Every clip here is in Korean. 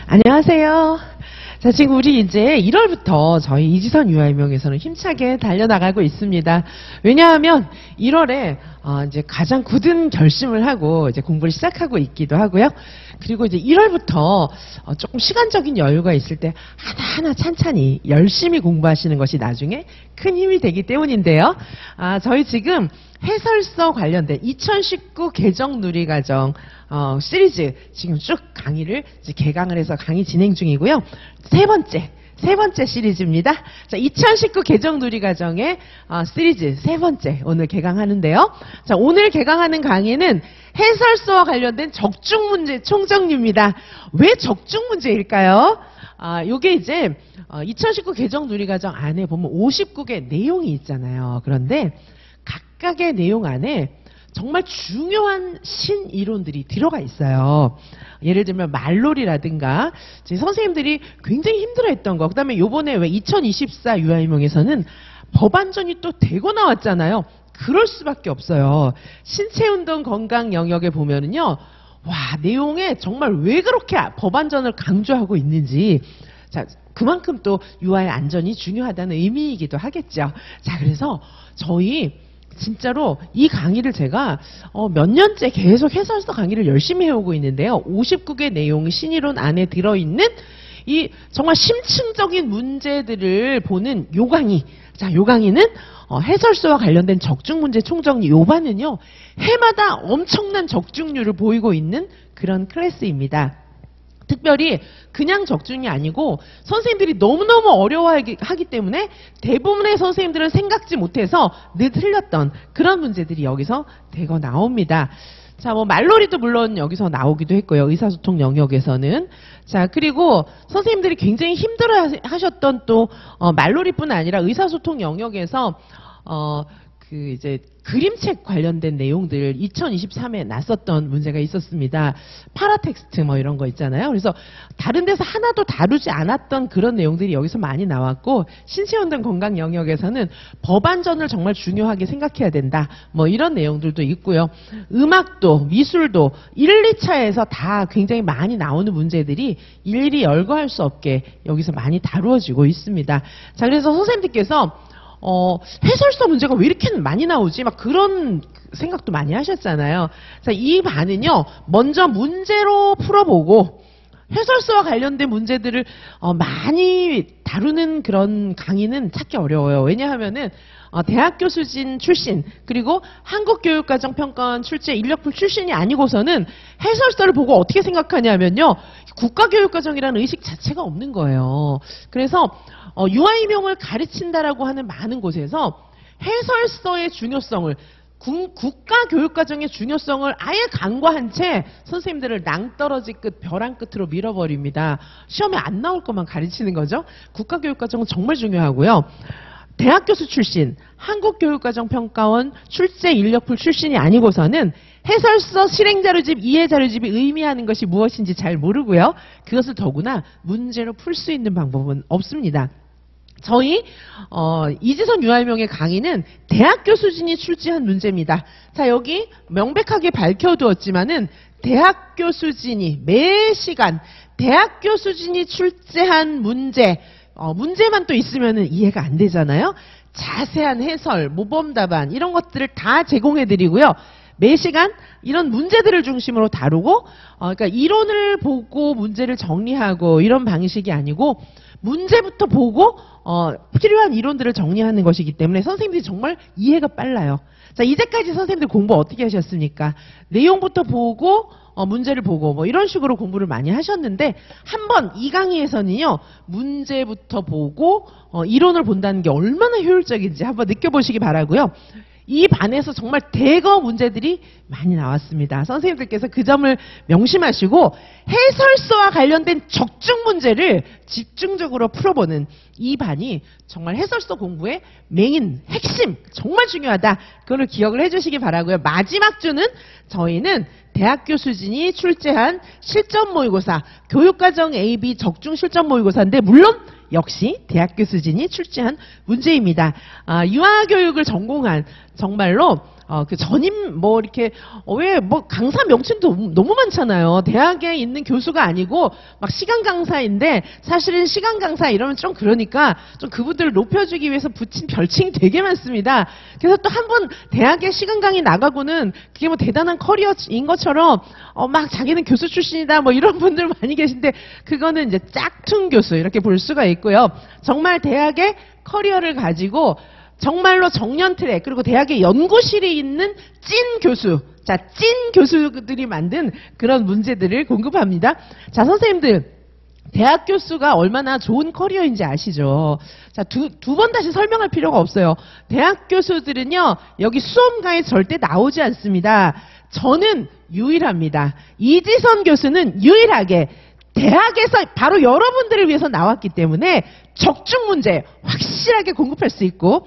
안녕하세요. 자, 지금 우리 이제 1월부터 저희 이지선 유아인명에서는 힘차게 달려나가고 있습니다. 왜냐하면 1월에 이제 가장 굳은 결심을 하고 이제 공부를 시작하고 있기도 하고요. 그리고 이제 1월부터 조금 시간적인 여유가 있을 때 하나하나 찬찬히 열심히 공부하시는 것이 나중에 큰 힘이 되기 때문인데요. 저희 지금 해설서 관련된 2019 개정 누리과정 시리즈 지금 쭉 강의를 이제 개강을 해서 강의 진행 중이고요. 세 번째 시리즈입니다. 자, 2019 개정 누리과정의 시리즈 세 번째 오늘 개강하는데요. 자, 오늘 개강하는 강의는 해설서와 관련된 적중 문제 총정리입니다. 왜 적중 문제일까요? 요게 이제 2019 개정 누리과정 안에 보면 59개 내용이 있잖아요. 그런데 각각의 내용 안에 정말 중요한 신이론들이 들어가 있어요. 예를 들면 말놀이라든가 선생님들이 굉장히 힘들어했던 거, 그다음에 요번에 왜 2024 유아인명에서는 법안전이 또 되고 나왔잖아요. 그럴 수밖에 없어요. 신체운동 건강 영역에 보면은요, 와, 내용에 정말 왜 그렇게 법안전을 강조하고 있는지, 자, 그만큼 또 유아의 안전이 중요하다는 의미이기도 하겠죠. 자, 그래서 저희 진짜로 이 강의를 제가 몇 년째 계속 해설서 강의를 열심히 해오고 있는데요. 59개 내용 신이론 안에 들어있는 이 정말 심층적인 문제들을 보는 요 강의. 자, 요 강의는 해설서와 관련된 적중 문제 총정리 요 반은요, 해마다 엄청난 적중률을 보이고 있는 그런 클래스입니다. 특별히 그냥 적중이 아니고 선생님들이 너무너무 어려워하기 때문에 대부분의 선생님들은 생각지 못해서 늘 틀렸던 그런 문제들이 여기서 대거 나옵니다. 자, 뭐 말놀이도 물론 여기서 나오기도 했고요. 의사소통 영역에서는. 자, 그리고 선생님들이 굉장히 힘들어 하셨던 또 말놀이뿐 아니라 의사소통 영역에서 이제 그림책 관련된 내용들 2023에 났었던 문제가 있었습니다. 파라텍스트 뭐 이런 거 있잖아요. 그래서 다른 데서 하나도 다루지 않았던 그런 내용들이 여기서 많이 나왔고, 신체운동 건강 영역에서는 법안전을 정말 중요하게 생각해야 된다. 뭐 이런 내용들도 있고요. 음악도 미술도 1, 2차에서 다 굉장히 많이 나오는 문제들이 일일이 열거할 수 없게 여기서 많이 다루어지고 있습니다. 자, 그래서 선생님들께서 해설서 문제가 왜 이렇게 많이 나오지? 막 그런 생각도 많이 하셨잖아요. 자, 이 반은요, 먼저 문제로 풀어보고, 해설서와 관련된 문제들을 많이 다루는 그런 강의는 찾기 어려워요. 왜냐하면은 대학교 수진 출신, 그리고 한국교육과정평가원 출제 인력풀 출신이 아니고서는 해설서를 보고 어떻게 생각하냐면요, 국가교육과정이라는 의식 자체가 없는 거예요. 그래서 유아인명을 가르친다라고 하는 많은 곳에서 해설서의 중요성을, 국가교육과정의 중요성을 아예 간과한 채 선생님들을 낭떠러지 끝, 벼랑 끝으로 밀어버립니다. 시험에 안 나올 것만 가르치는 거죠. 국가교육과정은 정말 중요하고요. 대학교수 출신, 한국교육과정평가원 출제 인력풀 출신이 아니고서는 해설서 실행자료집, 이해자료집이 의미하는 것이 무엇인지 잘 모르고요. 그것을 더구나 문제로 풀 수 있는 방법은 없습니다. 저희 이지선 유아인명의 강의는 대학교 수준이 출제한 문제입니다. 자, 여기 명백하게 밝혀두었지만은 대학교 수준이 매 시간 대학교 수준이 출제한 문제, 문제만 또 있으면은 이해가 안 되잖아요. 자세한 해설, 모범 답안 이런 것들을 다 제공해 드리고요. 매 시간 이런 문제들을 중심으로 다루고, 그러니까 이론을 보고 문제를 정리하고 이런 방식이 아니고 문제부터 보고 필요한 이론들을 정리하는 것이기 때문에 선생님들이 정말 이해가 빨라요. 자, 이제까지 선생님들 공부 어떻게 하셨습니까? 내용부터 보고 문제를 보고 뭐 이런 식으로 공부를 많이 하셨는데, 한번 이 강의에서는요, 문제부터 보고 이론을 본다는 게 얼마나 효율적인지 한번 느껴보시기 바라고요. 이 반에서 정말 대거 문제들이 많이 나왔습니다. 선생님들께서 그 점을 명심하시고 해설서와 관련된 적중 문제를 집중적으로 풀어보는 이 반이 정말 해설서 공부의 메인, 핵심, 정말 중요하다. 그걸 기억을 해주시기 바라고요. 마지막 주는 저희는 대학교 수준이 출제한 실전 모의고사, 교육과정 AB 적중 실전 모의고사인데, 물론 역시 대학교 수준이 출제한 문제입니다. 유아교육을 전공한 정말로 그 전임 뭐 이렇게 왜 뭐 강사 명칭도 너무 많잖아요. 대학에 있는 교수가 아니고 막 시간 강사인데 사실은 시간 강사 이러면 좀 그러니까 좀 그분들을 높여주기 위해서 붙인 별칭이 되게 많습니다. 그래서 또 한 번 대학에 시간 강의 나가고는 그게 뭐 대단한 커리어인 것처럼 막 자기는 교수 출신이다 뭐 이런 분들 많이 계신데 그거는 이제 짝퉁 교수 이렇게 볼 수가 있고요. 정말 대학의 커리어를 가지고 정말로 정년 트랙 그리고 대학의 연구실이 있는 찐 교수, 자, 찐 교수들이 만든 그런 문제들을 공급합니다. 자, 선생님들 대학 교수가 얼마나 좋은 커리어인지 아시죠? 자, 두 번 다시 설명할 필요가 없어요. 대학 교수들은요, 여기 수험가에 절대 나오지 않습니다. 저는 유일합니다. 이지선 교수는 유일하게 대학에서 바로 여러분들을 위해서 나왔기 때문에 적중 문제 확실하게 공급할 수 있고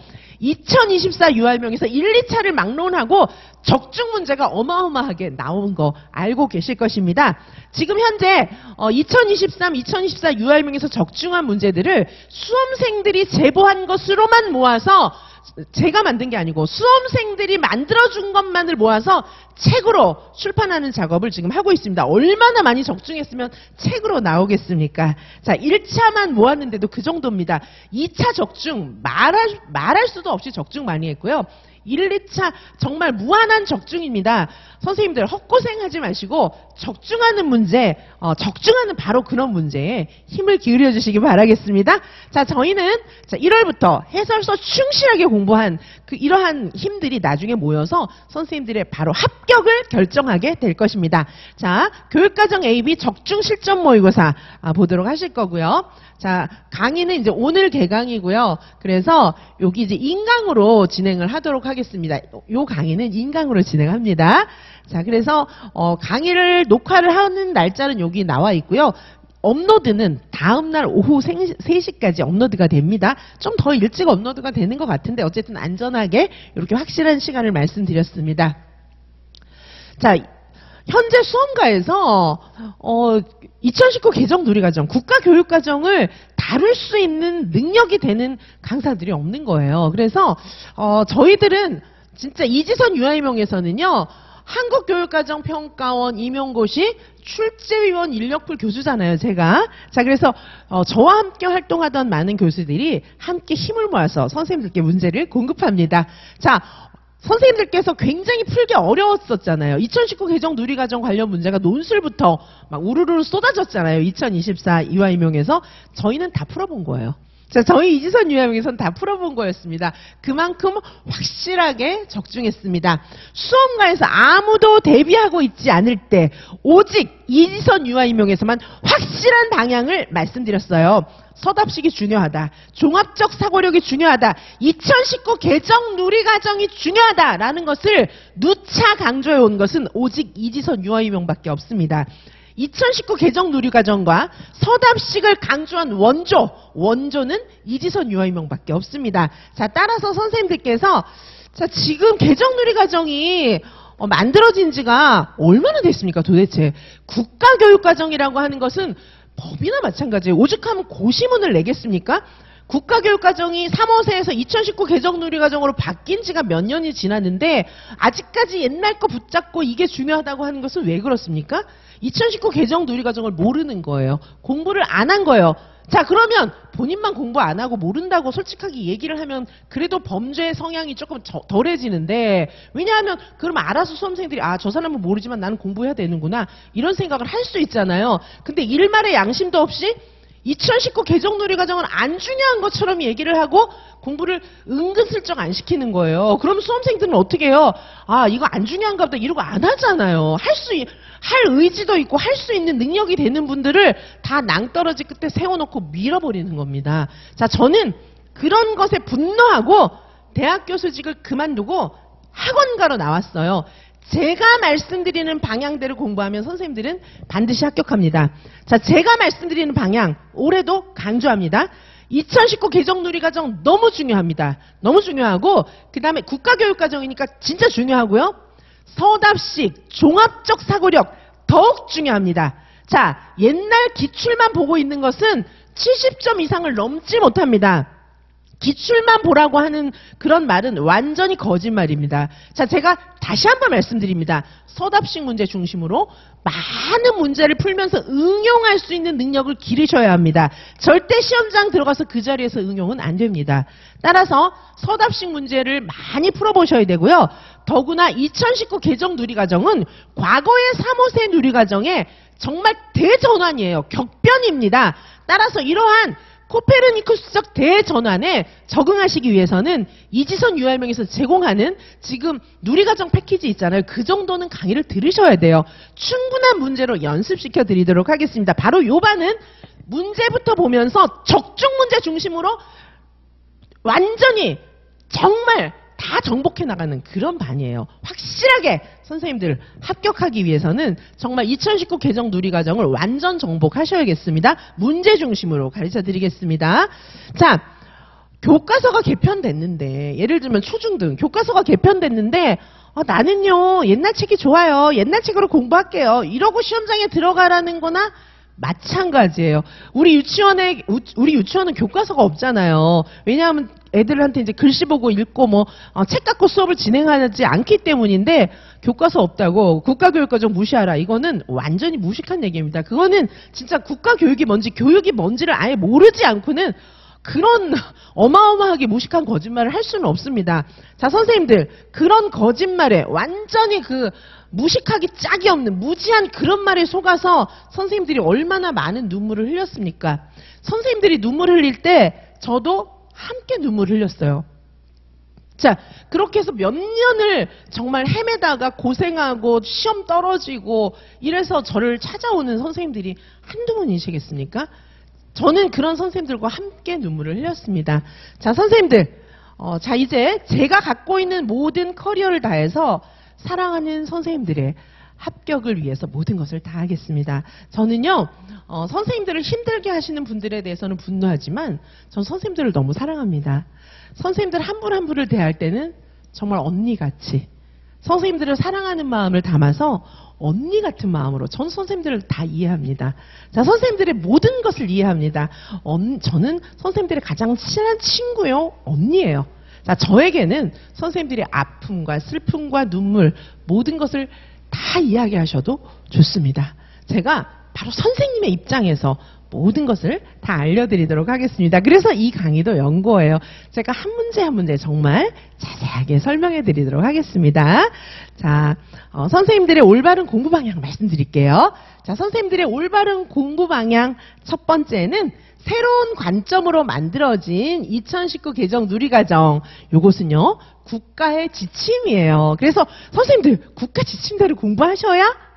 2024 유알명에서 1, 2차를 막론하고 적중 문제가 어마어마하게 나온 거 알고 계실 것입니다. 지금 현재 2023, 2024 유알명에서 적중한 문제들을 수험생들이 제보한 것으로만 모아서 제가 만든 게 아니고 수험생들이 만들어준 것만을 모아서 책으로 출판하는 작업을 지금 하고 있습니다. 얼마나 많이 적중했으면 책으로 나오겠습니까? 자, 1차만 모았는데도 그 정도입니다. 2차 적중 말할 수도 없이 적중 많이 했고요. 1, 2차 정말 무한한 적중입니다. 선생님들 헛고생하지 마시고 적중하는 문제, 적중하는 바로 그런 문제에 힘을 기울여 주시기 바라겠습니다. 자, 저희는 1월부터 해설서 충실하게 공부한 이러한 힘들이 나중에 모여서 선생님들의 바로 합격을 결정하게 될 것입니다. 자, 교육과정 AB 적중 실전 모의고사 보도록 하실 거고요. 자, 강의는 이제 오늘 개강이고요. 그래서 여기 이제 인강으로 진행을 하도록 하겠습니다. 요 강의는 인강으로 진행합니다. 자, 그래서 강의를 녹화를 하는 날짜는 여기 나와 있고요. 업로드는 다음날 오후 3시까지 업로드가 됩니다. 좀 더 일찍 업로드가 되는 것 같은데 어쨌든 안전하게 이렇게 확실한 시간을 말씀드렸습니다. 자, 현재 수험가에서 2019 개정 누리과정, 국가교육과정을 다룰 수 있는 능력이 되는 강사들이 없는 거예요. 그래서 저희들은 진짜 이지선 유아임용에서는요. 한국교육과정평가원 임용고시 출제위원 인력풀 교수잖아요, 제가. 자, 그래서 저와 함께 활동하던 많은 교수들이 함께 힘을 모아서 선생님들께 문제를 공급합니다. 자, 선생님들께서 굉장히 풀기 어려웠었잖아요. 2019 개정 누리과정 관련 문제가 논술부터 막 우르르 쏟아졌잖아요. 2024 유아임용에서 저희는 다 풀어본 거예요. 자, 저희 이지선 유아임용에서는 다 풀어본 거였습니다. 그만큼 확실하게 적중했습니다. 수험가에서 아무도 대비하고 있지 않을 때 오직 이지선 유아임용에서만 확실한 방향을 말씀드렸어요. 서답식이 중요하다. 종합적 사고력이 중요하다. 2019 개정 누리과정이 중요하다라는 것을 누차 강조해 온 것은 오직 이지선 유아임용밖에 없습니다. 2019 개정 누리과정과 서답식을 강조한 원조는 이지선 유아임용밖에 없습니다. 자, 따라서 선생님들께서 자, 지금 개정 누리과정이 만들어진 지가 얼마나 됐습니까, 도대체? 국가교육과정이라고 하는 것은 법이나 마찬가지예요. 오죽하면 고시문을 내겠습니까? 국가교육과정이 3호세에서 2019 개정 누리과정으로 바뀐 지가 몇 년이 지났는데 아직까지 옛날 거 붙잡고 이게 중요하다고 하는 것은 왜 그렇습니까? 2019 개정 누리과정을 모르는 거예요. 공부를 안 한 거예요. 자, 그러면 본인만 공부 안 하고 모른다고 솔직하게 얘기를 하면 그래도 범죄의 성향이 조금 덜해지는데, 왜냐하면 그러면 알아서 수험생들이 저 사람은 모르지만 나는 공부해야 되는구나 이런 생각을 할 수 있잖아요. 근데 일말의 양심도 없이 2019 개정 누리과정은 안 중요한 것처럼 얘기를 하고 공부를 은근슬쩍 안 시키는 거예요. 그럼 수험생들은 어떻게 해요? 이거 안 중요한가 보다 이러고 안 하잖아요. 할 의지도 있고 할 수 있는 능력이 되는 분들을 다 낭떠러지 끝에 세워놓고 밀어버리는 겁니다. 자, 저는 그런 것에 분노하고 대학 교수직을 그만두고 학원가로 나왔어요. 제가 말씀드리는 방향대로 공부하면 선생님들은 반드시 합격합니다. 자, 제가 말씀드리는 방향 올해도 강조합니다. 2019 개정 누리과정 너무 중요합니다. 너무 중요하고 그 다음에 국가교육과정이니까 진짜 중요하고요. 서답식, 종합적 사고력 더욱 중요합니다. 자, 옛날 기출만 보고 있는 것은 70점 이상을 넘지 못합니다. 기출만 보라고 하는 그런 말은 완전히 거짓말입니다. 자, 제가 다시 한번 말씀드립니다. 서답식 문제 중심으로 많은 문제를 풀면서 응용할 수 있는 능력을 기르셔야 합니다. 절대 시험장 들어가서 그 자리에서 응용은 안 됩니다. 따라서 서답식 문제를 많이 풀어보셔야 되고요. 더구나 2019 개정 누리과정은 과거의 3호세 누리과정의 정말 대전환이에요. 격변입니다. 따라서 이러한 코페르니쿠스적 대전환에 적응하시기 위해서는 이지선 UR명에서 제공하는 지금 누리과정 패키지 있잖아요. 그 정도는 강의를 들으셔야 돼요. 충분한 문제로 연습시켜 드리도록 하겠습니다. 바로 요 반은 문제부터 보면서 적중 문제 중심으로 완전히 정말 다 정복해 나가는 그런 반이에요. 확실하게 선생님들 합격하기 위해서는 정말 2019 개정 누리과정을 완전 정복하셔야겠습니다. 문제 중심으로 가르쳐 드리겠습니다. 자, 교과서가 개편됐는데, 예를 들면 초중등 교과서가 개편됐는데 나는요 옛날 책이 좋아요. 옛날 책으로 공부할게요. 이러고 시험장에 들어가라는 거나 마찬가지예요. 우리 유치원은 교과서가 없잖아요. 왜냐하면 애들한테 이제 글씨 보고 읽고 책 갖고 수업을 진행하지 않기 때문인데, 교과서 없다고 국가교육과정 무시하라. 이거는 완전히 무식한 얘기입니다. 그거는 진짜 국가교육이 뭔지 교육이 뭔지를 아예 모르지 않고는 그런 어마어마하게 무식한 거짓말을 할 수는 없습니다. 자, 선생님들, 그런 거짓말에 완전히 무식하기 짝이 없는 무지한 그런 말에 속아서 선생님들이 얼마나 많은 눈물을 흘렸습니까? 선생님들이 눈물을 흘릴 때 저도 함께 눈물을 흘렸어요. 자, 그렇게 해서 몇 년을 정말 헤매다가 고생하고 시험 떨어지고 이래서 저를 찾아오는 선생님들이 한두 분이시겠습니까? 저는 그런 선생님들과 함께 눈물을 흘렸습니다. 자, 선생님들, 자, 이제 제가 갖고 있는 모든 커리어를 다해서 사랑하는 선생님들의 합격을 위해서 모든 것을 다 하겠습니다. 저는요, 선생님들을 힘들게 하시는 분들에 대해서는 분노하지만 전 선생님들을 너무 사랑합니다. 선생님들 한 분 한 분을 대할 때는 정말 언니같이 선생님들을 사랑하는 마음을 담아서 언니 같은 마음으로 전 선생님들을 다 이해합니다. 자, 선생님들의 모든 것을 이해합니다. 저는 선생님들의 가장 친한 친구요, 언니예요. 자, 저에게는 선생님들의 아픔과 슬픔과 눈물 모든 것을 다 이야기하셔도 좋습니다. 제가 바로 선생님의 입장에서 모든 것을 다 알려드리도록 하겠습니다. 그래서 이 강의도 연구예요. 제가 한 문제 한 문제 정말 자세하게 설명해 드리도록 하겠습니다. 자, 선생님들의 올바른 공부 방향 말씀드릴게요. 자, 선생님들의 올바른 공부 방향 첫 번째는 새로운 관점으로 만들어진 2019 개정 누리과정. 요것은요, 국가의 지침이에요. 그래서 선생님들, 국가 지침대로 공부하셔야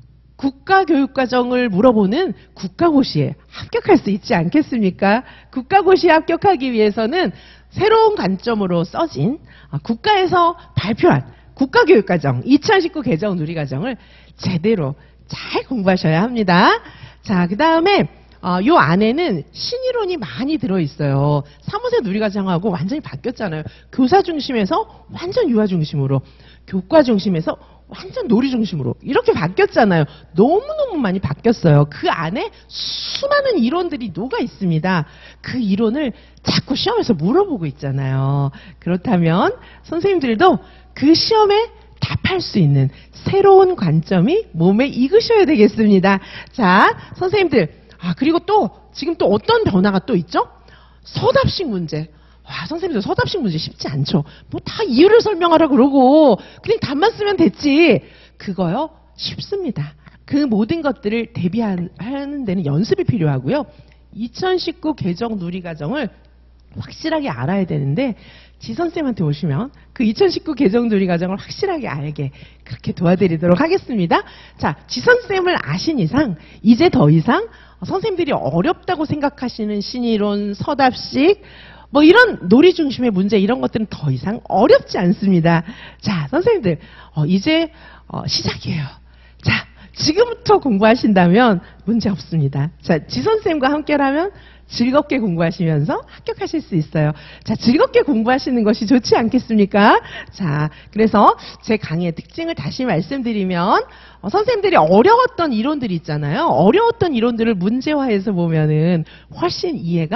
국가교육과정을 물어보는 국가고시에 합격할 수 있지 않겠습니까? 국가고시에 합격하기 위해서는 새로운 관점으로 써진 국가에서 발표한 국가교육과정 2019 개정 누리과정을 제대로 잘 공부하셔야 합니다. 자, 그 다음에 요 안에는 신이론이 많이 들어있어요. 3호세 누리과정하고 완전히 바뀌었잖아요. 교사 중심에서 완전 유아 중심으로, 교과 중심에서 완전 놀이 중심으로 이렇게 바뀌었잖아요. 너무너무 많이 바뀌었어요. 그 안에 수많은 이론들이 녹아 있습니다. 그 이론을 자꾸 시험에서 물어보고 있잖아요. 그렇다면 선생님들도 그 시험에 답할 수 있는 새로운 관점이 몸에 익으셔야 되겠습니다. 자, 선생님들, 그리고 또 지금 또 어떤 변화가 또 있죠? 서답식 문제. 와, 선생님들 서답식 문제 쉽지 않죠. 뭐 다 이유를 설명하라고 그러고 그냥 답만 쓰면 됐지. 그거요, 쉽습니다. 그 모든 것들을 대비하는 데는 연습이 필요하고요. 2019 개정 누리과정을 확실하게 알아야 되는데, 지선쌤한테 오시면 그 2019 개정 누리과정을 확실하게 알게 그렇게 도와드리도록 하겠습니다. 자, 지선쌤을 아신 이상 이제 더 이상 선생님들이 어렵다고 생각하시는 신이론, 서답식, 뭐 이런 놀이 중심의 문제 이런 것들은 더 이상 어렵지 않습니다. 자, 선생님들, 이제 시작이에요. 자, 지금부터 공부하신다면 문제 없습니다. 자, 지선쌤과 함께라면 즐겁게 공부하시면서 합격하실 수 있어요. 자, 즐겁게 공부하시는 것이 좋지 않겠습니까? 자, 그래서 제 강의의 특징을 다시 말씀드리면, 선생님들이 어려웠던 이론들이 있잖아요. 어려웠던 이론들을 문제화해서 보면은 훨씬 이해가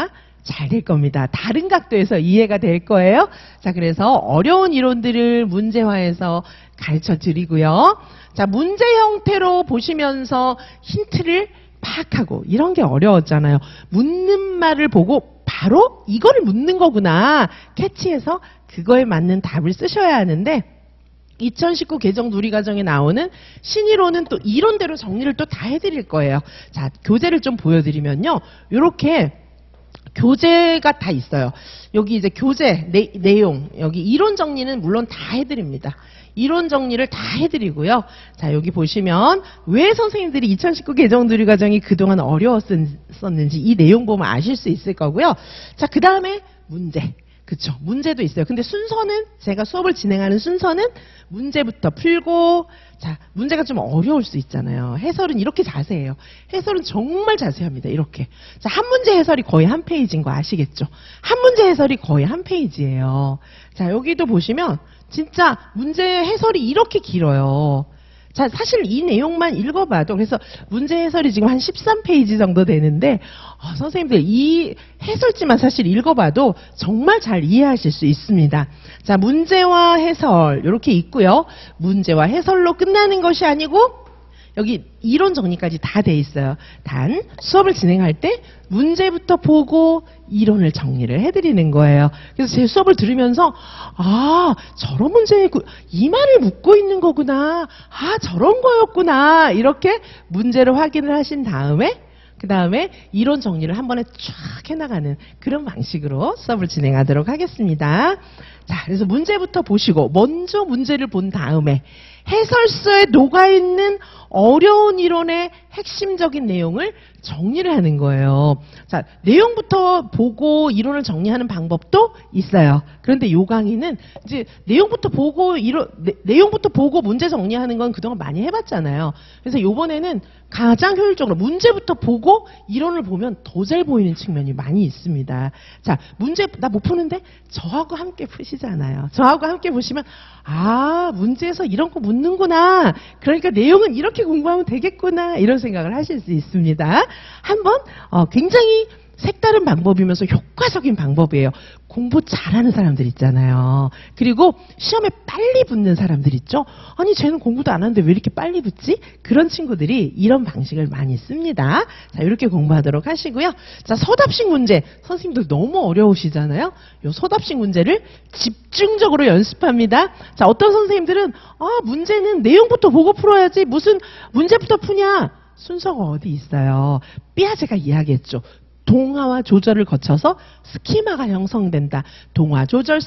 잘 될 겁니다. 다른 각도에서 이해가 될 거예요. 자, 그래서 어려운 이론들을 문제화해서 가르쳐 드리고요. 자, 문제 형태로 보시면서 힌트를 파악하고, 이런 게 어려웠잖아요. 묻는 말을 보고 바로 이거를 묻는 거구나 캐치해서 그거에 맞는 답을 쓰셔야 하는데, 2019 개정 누리과정에 나오는 신이론은 또 이론대로 정리를 또 다 해드릴 거예요. 자, 교재를 좀 보여드리면요. 이렇게 교재가 다 있어요. 여기 이제 교재 내용, 여기 이론 정리는 물론 다 해드립니다. 이론 정리를 다 해드리고요. 자, 여기 보시면 왜 선생님들이 2019 개정 누리과정이 그동안 어려웠었는지 이 내용 보면 아실 수 있을 거고요. 자, 그 다음에 문제. 그쵸. 문제도 있어요. 근데 순서는, 제가 수업을 진행하는 순서는 문제부터 풀고, 자, 문제가 좀 어려울 수 있잖아요. 해설은 이렇게 자세해요. 해설은 정말 자세합니다. 이렇게. 자, 한 문제 해설이 거의 한 페이지인 거 아시겠죠? 한 문제 해설이 거의 한 페이지예요. 자, 여기도 보시면 진짜 문제 해설이 이렇게 길어요. 자, 사실 이 내용만 읽어봐도, 그래서 문제 해설이 지금 한 13페이지 정도 되는데, 선생님들 이 해설지만 사실 읽어봐도 정말 잘 이해하실 수 있습니다. 자, 문제와 해설 이렇게 있고요. 문제와 해설로 끝나는 것이 아니고 여기 이론 정리까지 다 돼 있어요. 단 수업을 진행할 때 문제부터 보고 이론을 정리를 해드리는 거예요. 그래서 제 수업을 들으면서 저런 문제에 이 말을 묻고 있는 거구나. 저런 거였구나. 이렇게 문제를 확인을 하신 다음에 그 다음에 이론 정리를 한 번에 쫙 해나가는 그런 방식으로 수업을 진행하도록 하겠습니다. 자, 그래서 문제부터 보시고 먼저 문제를 본 다음에 해설서에 녹아있는 어려운 이론의 핵심적인 내용을 정리를 하는 거예요. 자, 내용부터 보고 이론을 정리하는 방법도 있어요. 그런데 요 강의는 이제 내용부터 보고 내용부터 보고 문제 정리하는 건 그동안 많이 해봤잖아요. 그래서 요번에는 가장 효율적으로 문제부터 보고 이론을 보면 더 잘 보이는 측면이 많이 있습니다. 자, 문제 나 못 푸는데 저하고 함께 푸시잖아요. 저하고 함께 보시면 문제에서 이런 거 묻는구나. 그러니까 내용은 이렇게 공부하면 되겠구나. 이런 생각을 하실 수 있습니다. 한번 굉장히 색다른 방법이면서 효과적인 방법이에요. 공부 잘하는 사람들 있잖아요. 그리고 시험에 빨리 붙는 사람들 있죠. 아니 쟤는 공부도 안 하는데 왜 이렇게 빨리 붙지? 그런 친구들이 이런 방식을 많이 씁니다. 자, 이렇게 공부하도록 하시고요. 자, 서답식 문제. 선생님들 너무 어려우시잖아요. 요 서답식 문제를 집중적으로 연습합니다. 자, 어떤 선생님들은 문제는 내용부터 보고 풀어야지 무슨 문제부터 푸냐. 순서가 어디 있어요. 삐아제가 이야기했죠. 동화와 조절을 거쳐서 스키마가 형성된다. 동화, 조절,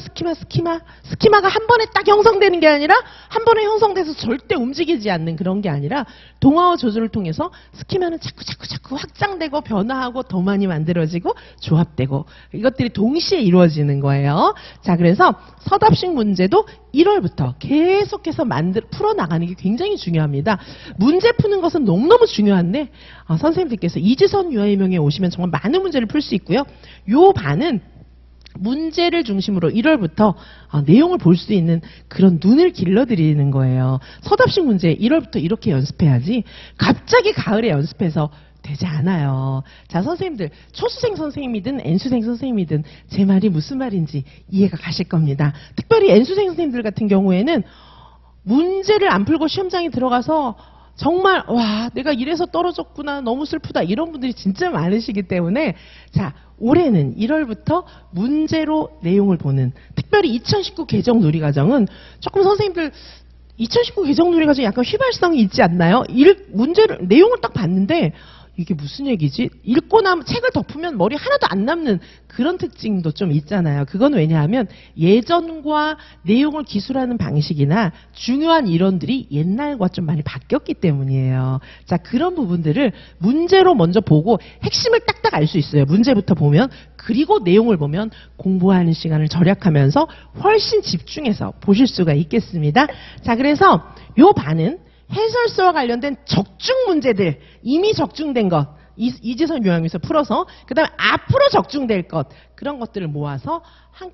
스키마가 한 번에 딱 형성되는 게 아니라 한 번에 형성돼서 절대 움직이지 않는 그런 게 아니라 동화와 조절을 통해서 스키마는 자꾸 확장되고 변화하고 더 많이 만들어지고 조합되고 이것들이 동시에 이루어지는 거예요. 자, 그래서 서답식 문제도 1월부터 계속해서 풀어나가는 게 굉장히 중요합니다. 문제 푸는 것은 너무너무 중요한데 선생님들께서 이지선 유아이명에 오시면 정말 많은 문제를 풀 수 있고요. 요 반은 문제를 중심으로 1월부터 내용을 볼 수 있는 그런 눈을 길러드리는 거예요. 서답식 문제 1월부터 이렇게 연습해야지 갑자기 가을에 연습해서 되지 않아요. 자, 선생님들 초수생 선생님이든 N수생 선생님이든 제 말이 무슨 말인지 이해가 가실 겁니다. 특별히 N수생 선생님들 같은 경우에는 문제를 안 풀고 시험장에 들어가서 정말 내가 이래서 떨어졌구나 너무 슬프다 이런 분들이 진짜 많으시기 때문에 자, 올해는 1월부터 문제로 내용을 보는 특별히 2019 개정 누리과정은 조금 선생님들 2019 개정 누리과정이 약간 휘발성이 있지 않나요? 내용을 딱 봤는데 이게 무슨 얘기지? 읽고 나면 책을 덮으면 머리 하나도 안 남는 그런 특징도 좀 있잖아요. 그건 왜냐하면 예전과 내용을 기술하는 방식이나 중요한 이론들이 옛날과 좀 많이 바뀌었기 때문이에요. 자, 그런 부분들을 문제로 먼저 보고 핵심을 딱딱 알 수 있어요. 문제부터 보면. 그리고 내용을 보면 공부하는 시간을 절약하면서 훨씬 집중해서 보실 수가 있겠습니다. 자, 그래서 요 반은 해설서와 관련된 적중 문제들, 이미 적중된 것, 이지선 요약에서 풀어서 그 다음에 앞으로 적중될 것, 그런 것들을 모아서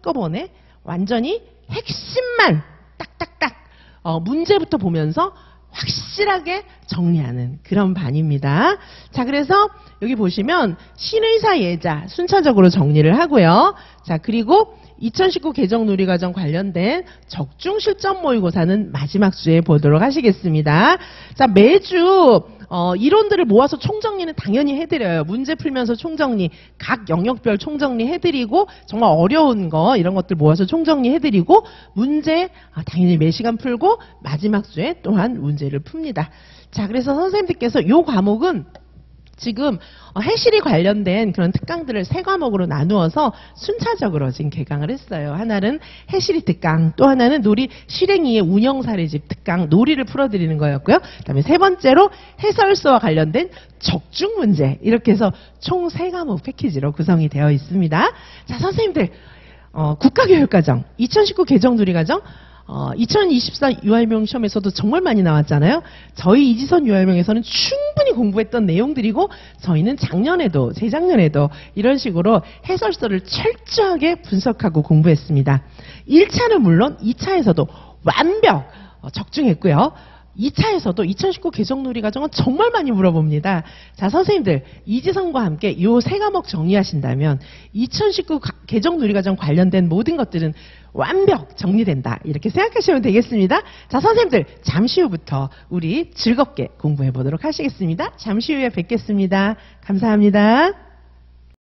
한꺼번에 완전히 핵심만 딱딱딱 문제부터 보면서 확실하게 정리하는 그런 반입니다. 자, 그래서 여기 보시면 신의사 예자 순차적으로 정리를 하고요. 자, 그리고 2019 개정 누리과정 관련된 적중 실전 모의고사는 마지막 주에 보도록 하시겠습니다. 자, 매주 이론들을 모아서 총정리는 당연히 해드려요. 문제 풀면서 총정리, 각 영역별 총정리 해드리고 정말 어려운 거 이런 것들 모아서 총정리 해드리고 문제 당연히 매시간 풀고 마지막 주에 또한 문제를 풉니다. 자, 그래서 선생님들께서 이 과목은 지금 해실이 관련된 그런 특강들을 세 과목으로 나누어서 순차적으로 지금 개강을 했어요. 하나는 해실이 특강, 또 하나는 놀이 실행위의 운영 사례집 특강, 놀이를 풀어드리는 거였고요. 그다음에 세 번째로 해설서와 관련된 적중 문제, 이렇게 해서 총 세 과목 패키지로 구성이 되어 있습니다. 자, 선생님들 국가교육과정 2019 개정 누리과정 2024 유아일명 시험에서도 정말 많이 나왔잖아요. 저희 이지선 유아일명에서는 충분히 공부했던 내용들이고 저희는 작년에도 재작년에도 이런 식으로 해설서를 철저하게 분석하고 공부했습니다. 1차는 물론 2차에서도 완벽 적중했고요. 2차에서도 2019 개정 누리과정은 정말 많이 물어봅니다. 자, 선생님들 이지선과 함께 이 세 과목 정리하신다면 2019 개정 누리과정 관련된 모든 것들은 완벽 정리된다, 이렇게 생각하시면 되겠습니다. 자, 선생님들 잠시 후부터 우리 즐겁게 공부해 보도록 하시겠습니다. 잠시 후에 뵙겠습니다. 감사합니다.